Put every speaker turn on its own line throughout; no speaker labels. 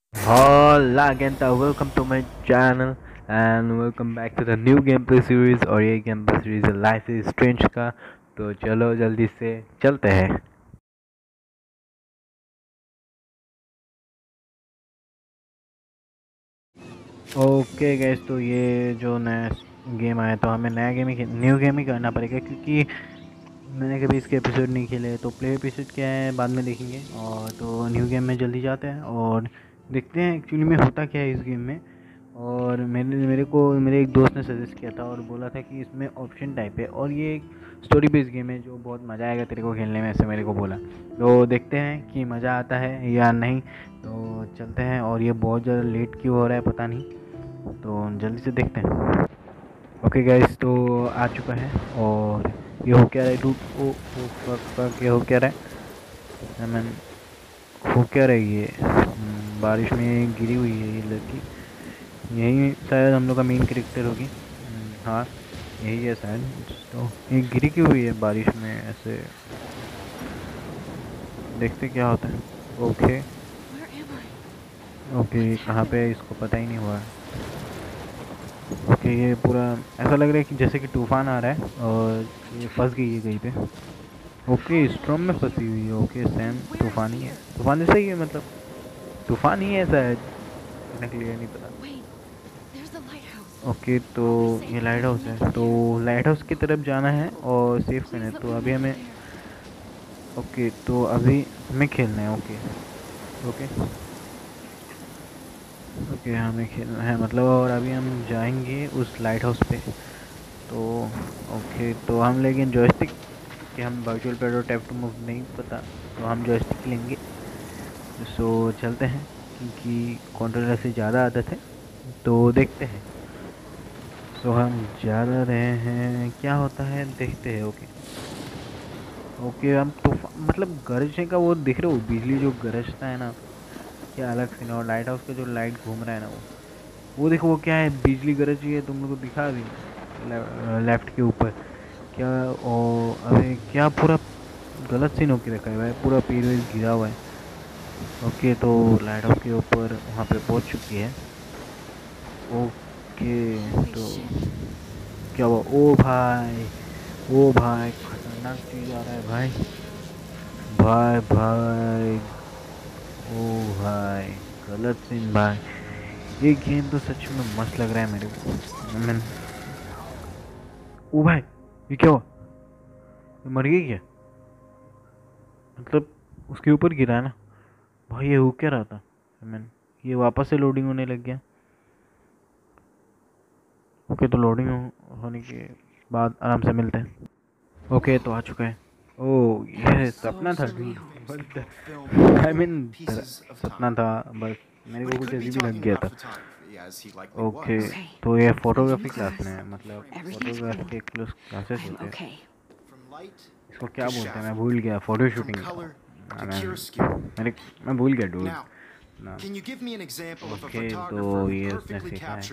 Hola gente, welcome to my channel and welcome back to the new gameplay series। और ये gameplay series है life is strange का। तो चलो जल्दी से चलते हैं। ओके गैस, तो ये जो नया गेम आया तो हमें नया गेम ही न्यू गेम ही करना पड़ेगा, क्योंकि मैंने कभी इसके एपिसोड नहीं खेले। तो प्ले एपिसोड क्या है बाद में देखेंगे, और तो न्यू गेम में जल्दी जाते हैं और देखते हैं एक्चुअली में होता क्या है इस गेम में। और मेरे एक दोस्त ने सजेस्ट किया था और बोला था कि इसमें ऑप्शन टाइप है और ये एक स्टोरी बेस्ड गेम है जो बहुत मज़ा आएगा तेरे को खेलने में, ऐसे मेरे को बोला। तो देखते हैं कि मज़ा आता है या नहीं। तो चलते हैं। और ये बहुत ज़्यादा लेट क्यों हो रहा है पता नहीं, तो जल्दी से देखते हैं। ओके गाइस, तो आ चुका है। और ये हो क्या रहा है डूड? ओ ओ फक, ये हो क्या रहा है? आई मीन हो क्या रहा है ये? बारिश में गिरी हुई है ये लड़की। यही शायद हम लोग का मेन कैरेक्टर होगी। हाँ, यही है शायद। तो ये गिरी क्यों हुई है बारिश में ऐसे? देखते क्या होता है। ओके ओके, कहाँ पे है इसको पता ही नहीं हुआ है। ओके, ये पूरा ऐसा लग रहा है कि जैसे कि तूफान आ रहा है और ये फंस गई है कहीं पे। ओके, स्ट्रॉम में फंसी हुई है। ओके, सेम तूफान ही है। तूफान जैसा ही है, मतलब तूफान ही है शायद, इतना क्लियर नहीं पता। ओके, तो ये लाइट हाउस है, तो लाइट हाउस की तरफ जाना है और सेव करना है। तो अभी हमें ओके, तो अभी हमें खेलना है। ओके ओके ओके, हमें खेलना है मतलब। और अभी हम जाएंगे उस लाइट हाउस पे। तो ओके, तो हम लेंगे जॉयस्टिक कि हम वर्चुअल पैड और टैप टू मूव नहीं पता, तो हम जॉयस्टिक लेंगे। सो चलते हैं, क्योंकि कंट्रोलर से ज़्यादा आदत है। तो देखते हैं। सो हम जा रहे हैं, क्या होता है देखते हैं। ओके ओके, हम तो मतलब गरजने का वो दिख रहे हो, बिजली जो गरजता है ना, क्या अलग सीन है। और लाइट हाउस का जो लाइट घूम रहा है ना, वो देखो, वो क्या है, बिजली गरज रही है। तुम लोग को दिखा अभी लेफ्ट के ऊपर क्या? और अरे क्या पूरा गलत सीन होके रखा है भाई, पूरा पेड़ वेड़ गिरा हुआ है। ओके, तो लाइट हाउस के ऊपर वहाँ पे पहुँच चुकी है। ओके, तो क्या हुआ? ओ भाई, ओ भाई, खतरनाक चीज़ आ रहा है भाई। भाई भाई, ओ भाई, गलत सीन भाई। ये गेम तो सच में मस्त लग रहा है मेरे को। मैं ओ भाई, ये क्या हुआ? ये मर गई क्या? मतलब उसके ऊपर गिरा है ना भाई। ये हो क्या रहा था? मैं ये वापस से लोडिंग होने लग गया। ओके, तो लोडिंग होने के बाद आराम से मिलते हैं। ओके, तो आ चुका है। ओ, ये सपना था डूड। आई मीन सपना था बस, मेरे को कुछ अजीब ही लग गया था। ओके, तो ये फोटोग्राफी क्लास में है, मतलब फोटोग्राफी के क्लासेस होते हैं। इसको क्या बोलते हैं मैं भूल गया। Photo shooting. मैं भूल गया डूड ना। ओके, तो ये उसने सीखा है।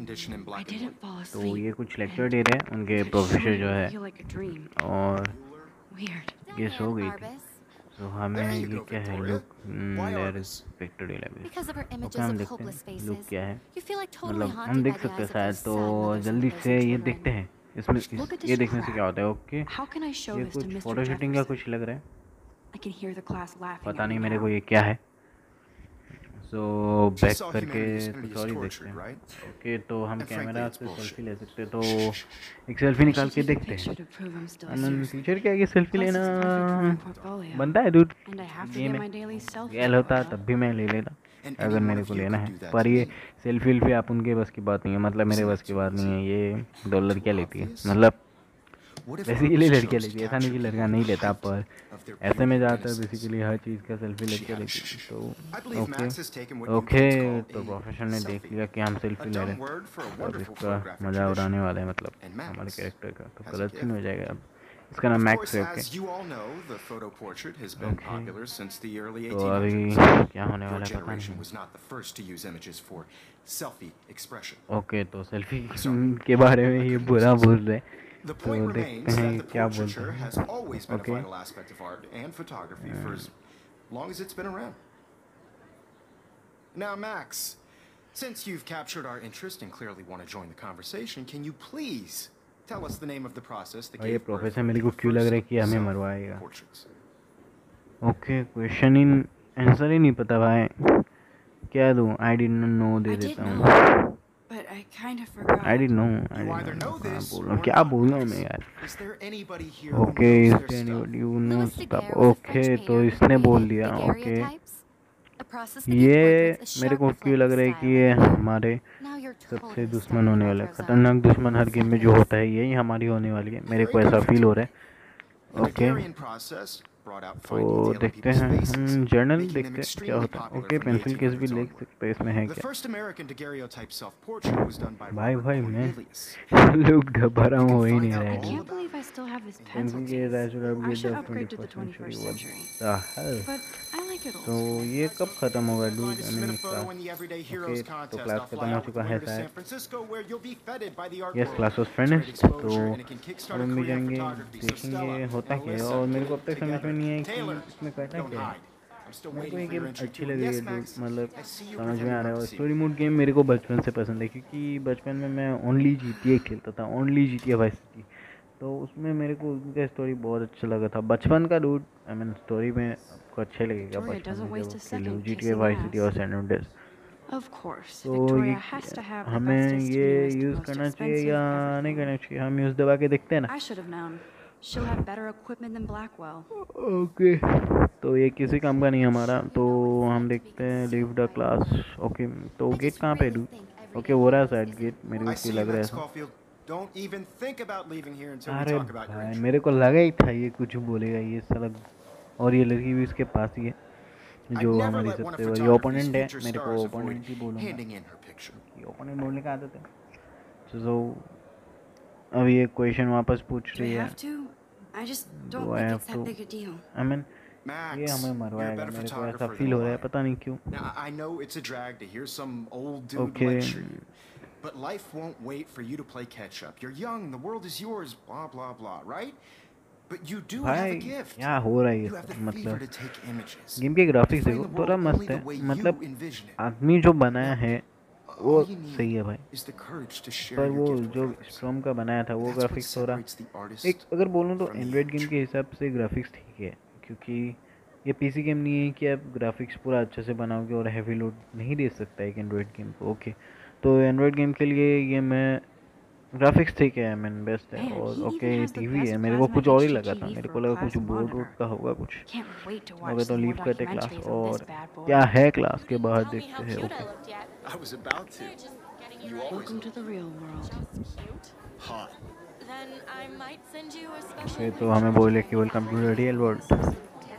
तो ये कुछ लेक्चर दे रहे हैं उनके प्रोफेसर जो है। और ये सो गई थी। तो हमें ये क्या है, look there is picture database. Okay, हम देखते हैं लुक क्या है, मतलब हम देख सकते हैं शायद। तो जल्दी से ये देखते हैं इसमें ये देखने से क्या होता है। ओके, ये कुछ फोटो शूटिंग का कुछ लग रहा है, पता नहीं मेरे को ये क्या है। सो बैक करके कुछ और ही देखते हैं। ओके, तो हम कैमरा से सेल्फी ले सकते हैं, तो एक सेल्फी निकाल के देखते हैं। टीचर क्या, ये सेल्फी लेना बनता है दूर गेम है। गैल होता तब भी मैं ले लेता अगर मेरे को लेना है। पर ये सेल्फी वेल्फी आप उनके बस की बात नहीं है, मतलब मेरे बस की बात नहीं है। ये दो लड़कियाँ लेती है, मतलब बेसिकली लड़कियाँ लेती है, ऐसा नहीं कि लड़का नहीं लेता, पर ऐसे में ज़्यादातर बेसिकली हर चीज़ का सेल्फी लड़कियाँ लेती है। तो ओके ओके, तो प्रोफेसर ने देख लिया कि हम सेल्फी ले रहे हैं, तो अब इसका मज़ा उड़ाने वाला है, मतलब हमारे कैरेक्टर का। तो गलत सीन हो जाएगा अब। इसका नाम मैक्स है। ओके ओके, तो अभी क्या होने वाला है पता नहीं। ओके, तो सेल्फी के बारे में ये बुरा बोल रहे हैं, तो देखते हैं क्या बोलते हैं। Okay,
Now, Max, since you've captured our interest and clearly want to join the conversation, can you please tell us the name of the process that
ये
gave
प्रोफेसर मेरे को क्यों लग रहा है कि हमें मरवाएगा? ओके, क्वेश्चन इन आंसर ही नहीं पता भाई, क्या दूँ? आई डिडंट नो दे देता हूँ। I didn't know. क्या बोल रहा हूँ मैं यार? Okay, is there anybody who knows stuff? Okay, तो इसने बोल दिया। ओके, ये मेरे को क्यों लग रहा है कि ये हमारे सबसे दुश्मन होने वाला है। खतरनाक दुश्मन हर गेम में जो होता है यही हमारी होने वाली है, मेरे को ऐसा फील हो रहा है। ओके, तो देखते हैं हम जर्नल देखते हैं क्या होता है। ओके, पेंसिल केस भी लिख सकते हैं, इसमें है क्या? भाई भाई मैं लोग घबरा हो ही नहीं रहे हैं। Pencil case I should upgrade the 21st century, what the hell? तो ये कब खत्म होगा dude? I mean class. Okay, तो क्लास खत्म हो चुका है शायद। Yes, class was finished. तो अब हम भी जाएंगे, देखेंगे होता क्या है। और मेरे को अब तक समझ में नहीं है कि इसमें करना क्या है। मेरे को ये गेम अच्छी लग रही है डूड, मतलब समझ में आ रहा है। और स्टोरी मोड गेम मेरे को बचपन से पसंद है, क्योंकि बचपन में मैं ओनली GTA खेलता था, ओनली GTA वाइस सिटी। तो उसमें मेरे को उनका स्टोरी बहुत अच्छा लगा था बचपन का डूड। आई मीन स्टोरी में आपको अच्छा लगेगा बचपन में जब खेलो GTA वाइस सिटी और सैन एंड्रेस। तो ये हमें ये यूज़ करना चाहिए या नहीं करना चाहिए? हम यूज़ दबा के देखते हैं ना। ओके, तो ये किसी काम का नहीं हमारा, तो हम देखते हैं लीव द क्लास। ओके, तो गेट कहाँ पे डूड? ओके, हो रहा है शायद गेट, मेरे को क्यों लग रहा है ऐसा। अरे भाई मेरे को लगा ही था ये कुछ बोलेगा ये साला। और ये लड़की भी इसके पास ही है जो हमारी सबसे बड़ी ओपोनेंट है। मेरे को ओपोनेंट ही बोलूँगा, ओपोनेंट बोलने का आदत है। तो अब ये क्वेश्चन वापस पूछ रही है, do I have to? I mean ये हमें मरवाएगा, मेरे को ऐसा फील हो रहा है, पता नहीं क्यों। Okay,
But life won't wait for you to play catch up. You're young, the world is yours, blah blah blah, right? But you do have a gift.
क्या हो रहा है ये सब? मतलब गेम के ग्राफिक्स देखो, थोड़ा मस्त है। मतलब आदमी जो बनाया है वो सही है भाई, पर वो जो स्ट्रॉम का बनाया था वो ग्राफिक्स थोड़ा एक, अगर बोलूँ तो एंड्रॉयड गेम के हिसाब से ग्राफिक्स ठीक है, क्योंकि ये पीसी गेम नहीं है कि आप ग्राफिक्स पूरा अच्छे से बनाओगे और हैवी लोड नहीं दे सकता है एक एंड्रॉयड गेम को। ओके, तो एंड्रॉयड गेम के लिए ये मैं ग्राफिक्स ठीक है, आई मीन बेस्ट है। और ओके टीवी है, मेरे को कुछ और ही लगा था, मेरे को लगा कुछ बोर्ड वोर्ड का होगा कुछ। ओके, तो लीव करते क्लास और क्या है क्लास के बाहर देखते हैं। ओके, तो हमें बोले कि welcome to the real world.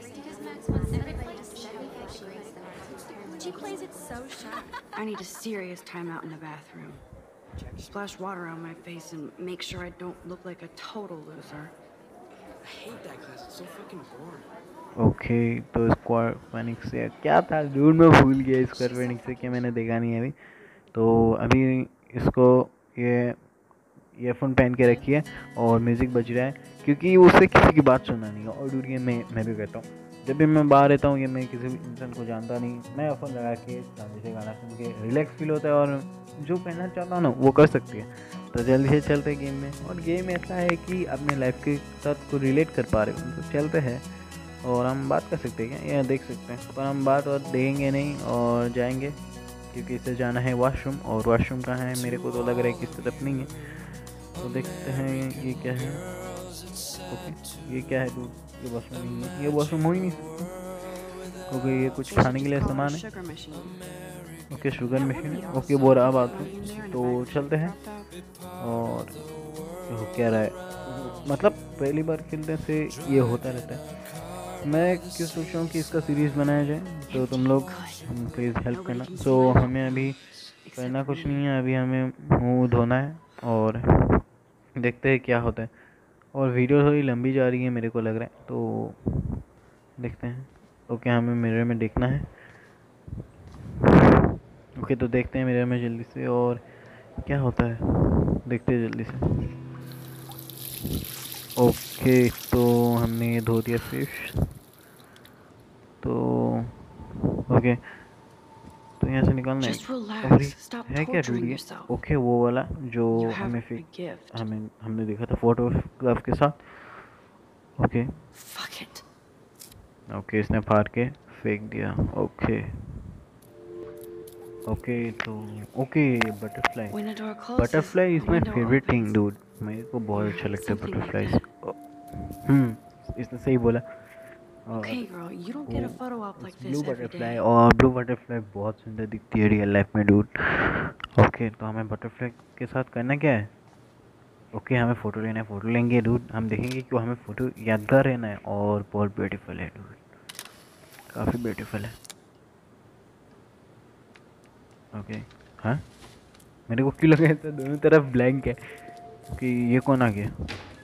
I need a serious timeout in the bathroom. Splash water on my face and make sure I don't look like a total loser.
I hate that class. It's so fucking boring.
Okay, तो Square Phoenix से क्या था dude? मैं भूल गया square Phoenix से, क्या मैंने देखा नहीं है अभी। तो अभी इसको ये ईयरफोन पहन के रखी है और म्यूज़िक बज रहा है, क्योंकि उससे किसी की बात सुनना नहीं है। और डूड ये मैं भी कहता हूँ, जब भी मैं बाहर रहता हूँ या मैं किसी भी इंसान को जानता नहीं, मैं ईयरफोन लगा के शांति से गाना सुन के रिलैक्स फील होता है और जो करना चाहता हूँ ना वो कर सकती है। तो जल्दी से चलते हैं गेम में। और गेम ऐसा है कि अपने लाइफ के साथ को रिलेट कर पा रहे हो, तो चलते हैं और हम बात कर सकते हैं क्या, या देख सकते हैं, पर हम बात और देखेंगे नहीं और जाएंगे, क्योंकि इसे जाना है वॉशरूम। और वॉशरूम कहाँ है? मेरे को तो लग रहा है कि इस तरफ नहीं है। तो देखते हैं ये क्या है। ओके, ये क्या है डूड? ये वॉशरूम नहीं है, ये वॉशरूम हो ही नहीं सकता। ओके, ये कुछ खाने के लिए सामान है। ओके, शुगर मशीन है। ओके, वो रहा बाथरूम। तो चलते हैं। और क्या रहा है, मतलब पहली बार खेलने से ये होता रहता है। मैं क्यों सोच रहा हूँ कि इसका सीरीज़ बनाया जाए, तो तुम लोग प्लीज़ हेल्प करना। तो हमें अभी करना कुछ नहीं है, अभी हमें मुँह धोना है और देखते हैं क्या होता है। और वीडियो थोड़ी लंबी जा रही है मेरे को लग रहा है, तो देखते हैं। ओके, हमें मिरर में देखना है। ओके, तो देखते हैं मिरर में जल्दी से और क्या होता है, देखते हैं जल्दी से। ओके, तो हमने ये धो दिया फिश। तो ओके, तो तो यहाँ से निकलना है।
Just relax.
और
Stop
है क्या
torturing
डूडी?
yourself.
ओके वो वाला जो
You have
हमें
a gift.
हमने देखा था फोटोग्राफ के साथ। Okay
Fuck it.
ओके इसने फाड़ के फेंक दिया। ओके ओके तो okay butterfly
When the door closes,
butterfly is
the
my
window
favourite thing
opens.
Dude. मेरे को बहुत
Or
अच्छा लगता है
something like
बटरफ्लाईज।
that.
इसने सही बोला।
Okay, girl, you don't get a photo op like
blue
this every
butterfly
day.
और ब्लू बटरफ्लाई बहुत सुंदर दिखती है रियल लाइफ में डूड। ओके तो हमें बटरफ्लाई के साथ करना क्या है? ओके हमें फ़ोटो लेना है, फ़ोटो लेंगे डूड। हम देखेंगे कि हमें फ़ोटो यादगार रहना है और बहुत ब्यूटीफुल है डूड, काफ़ी ब्यूटीफुल है। ओके हाँ मेरे को क्यों लगा था दोनों तरफ ब्लैंक है कि ये कौन आ गया?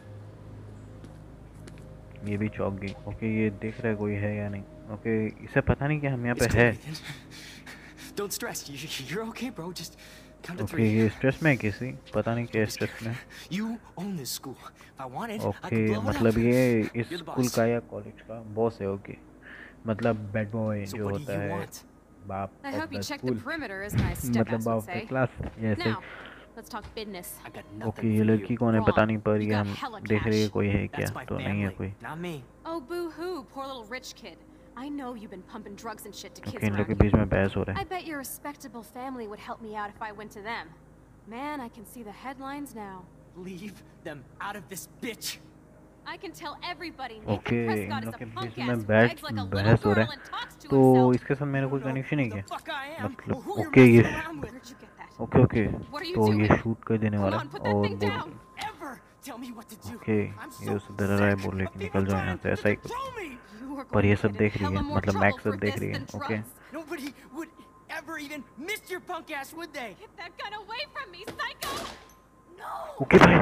ये भी चौक गई। ओके ये देख रहा है कोई है या नहीं। ओके इसे पता नहीं कि हम यहाँ पे है।
Don't stress. You're okay, bro. Just count to
okay
3.
ये स्ट्रेस में है किसी, पता नहीं क्या स्ट्रेस में।
You own this school. If I wanted, I
okay
could blow it
मतलब
up.
ये इस
You're the
स्कूल
boss.
का या कॉलेज का बॉस है। ओके मतलब बैड बॉय
So
जो
what do
होता
you
है,
want?
बाप
I
of
hope
the
you check the
school,
perimeter, as my
मतलब
step-ass
बाप
would
of the
say.
Class. Yes
Now, let's talk business.
I got
okay
nothing
ये
for
लड़की
you.
कौन है पता नहीं, पर
You
ये
got
हम
hella
देख रही है
cash.
कोई है क्या,
That's my
तो नहीं है
family,
कोई।
not me.
Oh, boo-hoo, poor little rich kid. I know you've been pumping drugs and shit to kids
okay इन लोग के
around
बीच
here.
में बहस हो रहा
I
है।
bet your respectable family would help me out if I went to them. Man, I can see the headlines now.
Leave them out of this bitch.
I can tell everybody
okay
Nathan
इन
Prescott
लोग
is
के
a
बीच
punk
में
ass who begs like a little
बहस हो
girl
रहा है,
and talks to
तो
himself.
इसके साथ मेरा कोई
You don't know
कनेक्शन है
who
क्या?
the fuck I am, or
मतलब
who you're
ओके ये
messing around with.
Where'd you get that?
Okay okay
What are you
तो ये
doing?
शूट कर देने
Come
वाला
on,
है
put that
और
thing
बोल
down.
Ever tell me what to do.
Okay
I'm
ये
so
उसे डरा रहा है,
sick
बोल रहे
of
कि
people
निकल जाओ
trying
यहाँ से,
to
ऐसा ही कुछ।
control me.
You are
पर
going
ये
to
सब
get in
देख रही
hella
है,
more
मतलब
trouble
मैक्स
for
सब देख
this
रही है।
than
okay
drugs.
Nobody would ever even miss your punk ass, would they?
Get that gun away from me, psycho! No!
Okay भाई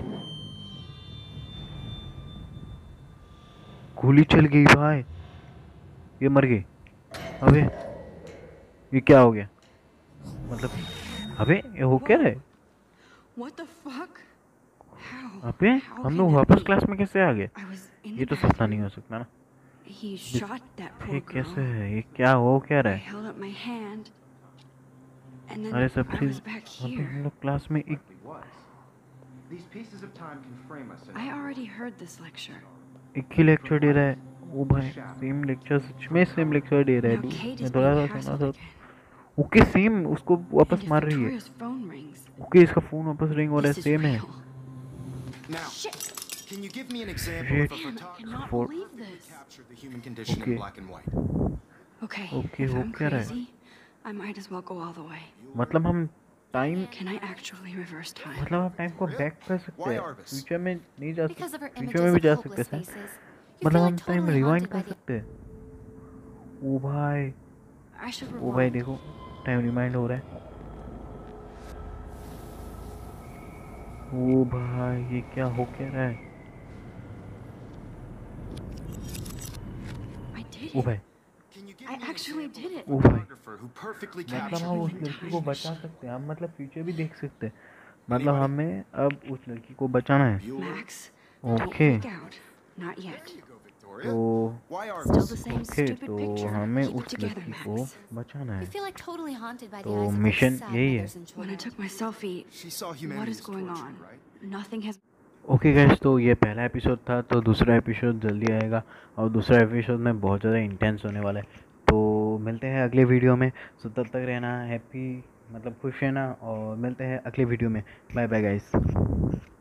गोली चल गई भाई, ये मर गई। अबे ये क्या हो गया? मतलब अबे ये हो क्या रहा है?
What the fuck? How?
अबे
How
हम
can
लोग
that
वापस
be?
क्लास में कैसे आ गए?
I was in
ये
the
तो सपना नहीं
bathroom.
हो सकता ना।
He shot that poor
ये
girl.
कैसे है? ये क्या हो क्या रहा
I
है?
held up my hand, and then
अरे सब
I
चीज
was back
मतलब
here.
हम लोग क्लास में एक
These pieces of time can frame us in
I already heard this lecture.
एक ही लेक्चर दे रहा है। ओ भाई सेम लेक्चर, सच में सेम लेक्चर दे रहा है
Now
dude।
Kate
मैं
is
थोड़ा
being
सा सुना
hassled
था।
again.
ओके सेम उसको वापस
And if
मार रही है।
Victoria's phone rings,
ओके इसका फोन वापस रिंग हो रहा है,
this is
सेम है।
real.
Now,
Shit!
can you give me an example of a
Damn, I
photographer
cannot
For-
believe
who
this.
captured the human condition
Okay.
in black and white?
Okay,
Okay,
if
वो
I'm
क्या रहा है?
crazy, I might as well go all the way.
मतलब हम time
Can I actually reverse time?
मतलब हम time को back कर सकते
Why
हैं,
Arbus?
फ्यूचर में नहीं जा
Because of her
सकते,
images
फ्यूचर में भी
of
जा
hopeless
सकते हैं,
faces. You
मतलब
feel
हम
like
time
totally
rewind
haunted
कर
by the...
सकते हैं। ओ भाई
I should
ओ भाई
rewind.
देखो टाइम रिमाइंड हो रहा है। ओ भाई ये क्या हो क्या रहा है?
I did
O
it.
भाई
Can you give
I
me an
actually
example
did
of
it.
a
ओ भाई
photographer who perfectly
मतलब
captured
हम
the
उस
human
लड़की को
condition?
बचा सकते हैं, हम मतलब फ्यूचर भी देख सकते हैं, मतलब हमें अब उस लड़की को बचाना है।
Bueller?
Max, don't
Okay.
freak out. Not yet.
There you go, Victoria.
तो
Why
Still
Arbus?
the same
okay
stupid
तो
picture.
हमें
Keep
उस
it together,
लड़की को
Max.
बचाना
You
है।
feel like totally haunted by the
तो
eyes of
mission
those sad
यही है।
mothers and
When I
children.
took my selfie,
She saw
what
humanity
is
as
going
tortured,
on?
right?
Nothing has.
Okay guys तो ये पहला episode था, तो दूसरा episode जल्दी आएगा और दूसरा एपिसोड में बहुत ज़्यादा इंटेंस होने वाला है। तो मिलते हैं अगले वीडियो में, तो तब तक रहना हैप्पी, मतलब खुश रहना, और मिलते हैं अगले वीडियो में। Bye bye guys.